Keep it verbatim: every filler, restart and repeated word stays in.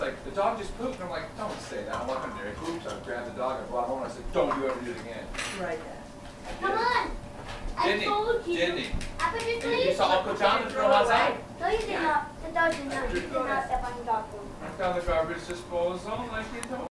like, the dog just pooped. And I'm like, don't say that. I'm walking there. He pooped. So I grabbed the dog and brought it home. And I said, don't you ever do it again. Right. Come on. Didn't I told he? you. Didn't he? I put your You sleep. saw Uncle John throw us out. No, you did not. The dog did not. You did not step on the dog food. I found the garbage disposal like you told me.